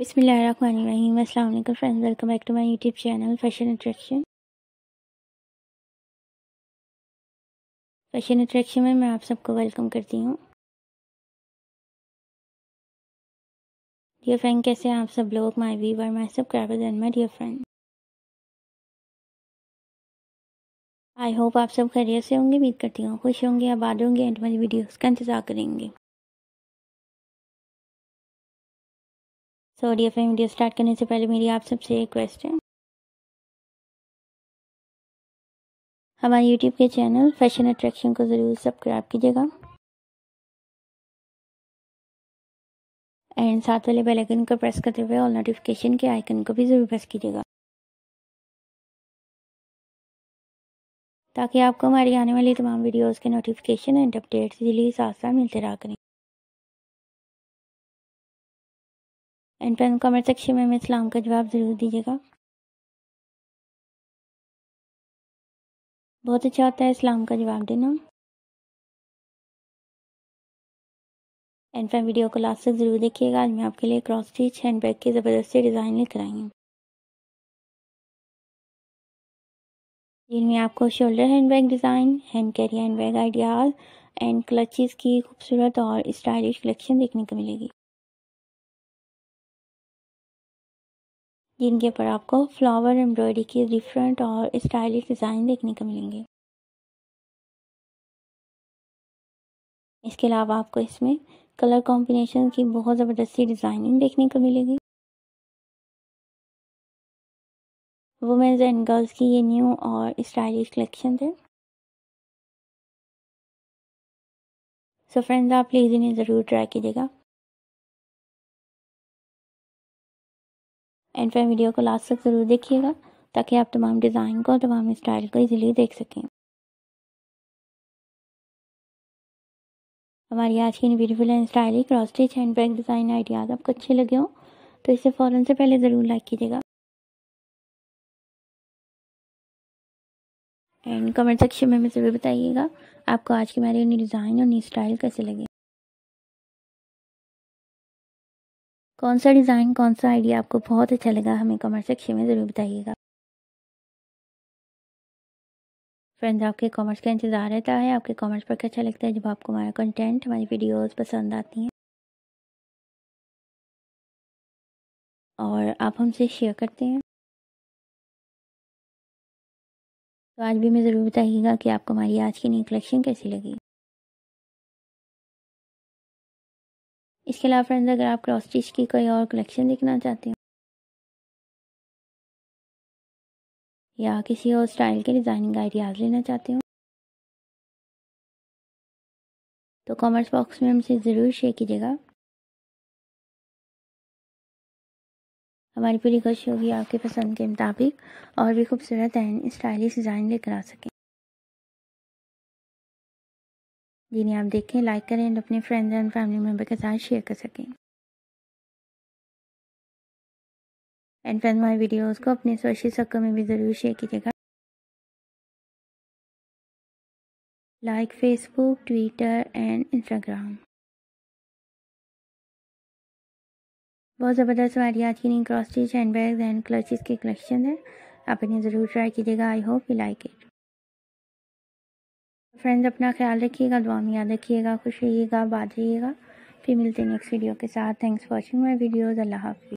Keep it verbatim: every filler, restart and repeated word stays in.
बिस्मिल्लाहिर्रहमानिर्रहीम। अस्सलाम वालेकुम friends, welcome back to my YouTube channel fashion attraction. Fashion attraction में मैं आप सबको वेलकम करती हूँ। डियर फ्रेंड, कैसे हैं आप सब लोग? My viewer, my subscribers and my dear friend, I hope आप सब खैरियत से होंगे। उम्मीद करती हूँ खुश होंगे, आबाद होंगे एंड मेरी वीडियोस का इंतजार करेंगे। So dear friend, video start करने से पहले मेरी आप सबसे एक रिक्वेस्ट है, हमारे यूट्यूब के चैनल फैशन अट्रैक्शन को ज़रूर सब्सक्राइब कीजिएगा एंड साथ वाले बेल आइकन को प्रेस करते हुए ऑल नोटिफिकेशन के आइकन को भी ज़रूर प्रेस कीजिएगा, ताकि आपको हमारी आने वाली तमाम वीडियोस के नोटिफिकेशन एंड अपडेट्स इजीली साथ साथ मिलते रहा करें। एंड फ्रेंड, कमेंट सेक्शन में हमें इस्लाम का जवाब ज़रूर दीजिएगा। बहुत अच्छा होता है इस्लाम का जवाब देना। एंड फ्रेंड, वीडियो को लास्ट तक ज़रूर देखिएगा। आज मैं आपके लिए क्रॉस स्टिच हैंड बैग की ज़बरदस्ती डिज़ाइन लेकर आई हूँ, जिनमें आपको shoulder hand bag design, hand carry hand bag ideas and clutches की खूबसूरत और स्टाइलिश कलेक्शन देखने को मिलेगी, जिनके ऊपर आपको फ्लावर एम्ब्रॉयडरी की डिफरेंट और स्टाइलिश डिज़ाइन देखने को मिलेंगे। इसके अलावा आपको इसमें कलर कॉम्बिनेशन की बहुत ज़बरदस्ती डिज़ाइनिंग देखने को मिलेगी। वुमेन्स एंड गर्ल्स की ये न्यू और स्टाइलिश कलेक्शन है। सो फ्रेंड्स, आप प्लीज़ इन्हें ज़रूर ट्राई कीजिएगा एंड फ्रेंड, वीडियो को लास्ट तक ज़रूर देखिएगा, ताकि आप तमाम डिज़ाइन को, तमाम स्टाइल को इजीली देख सकें। हमारी आज की beautiful and stylish cross stitch hand bag design ideas आपको अच्छे लगे हो तो इसे फ़ौरन से पहले ज़रूर लाइक कीजिएगा एंड कमेंट सेक्शन में हमें ज़रूर बताइएगा आपको आज की हमारी न्यू डिज़ाइन और न्यू स्टाइल कैसे लगे। कौन सा डिज़ाइन, कौन सा आइडिया आपको बहुत अच्छा लगा, हमें कमेंट सेक्शन में ज़रूर बताइएगा। फ्रेंड्स, आपके कमेंट्स का इंतज़ार रहता है। आपके कमेंट्स पर अच्छा लगता है जब आपको हमारा कंटेंट, हमारी वीडियोस पसंद आती हैं और आप हमसे शेयर करते हैं। तो आज भी हमें ज़रूर बताइएगा कि आपको हमारी आज की न्यू कलेक्शन कैसी लगी। इसके अलावा फ्रेंड्स, अगर आप क्रॉस स्टिच की कोई और कलेक्शन देखना चाहते हो या किसी और स्टाइल के डिज़ाइनिंग आइडियाज़ लेना चाहते हो तो कमेंट्स बॉक्स में हमसे ज़रूर शेयर कीजिएगा। हमारी पूरी कोशिश होगी आपके पसंद के मुताबिक और भी खूबसूरत एंड स्टाइलिश डिज़ाइन लेकर आ सकें, जिन्हें आप देखें, लाइक करें एंड अपने फ्रेंड्स एंड फैमिली मेम्बर के साथ शेयर कर सकें। एंड फ्रेंड्स, हमारी वीडियोस को अपने सोशल सर्कल में भी ज़रूर शेयर कीजिएगा, like Facebook, Twitter and Instagram. बहुत ज़बरदस्त हमारी आज की new cross stitch hand bags and clutches की कलेक्शन है। आप इन्हें ज़रूर ट्राई कीजिएगा। I hope you like it. Friends, अपना ख्याल रखिएगा, दुआ में याद रखिएगा, खुश रहिएगा, आबाद रहिएगा। फिर मिलते हैं नेक्स्ट वीडियो के साथ। Thanks for watching my videos. अल्लाह हाफिज़।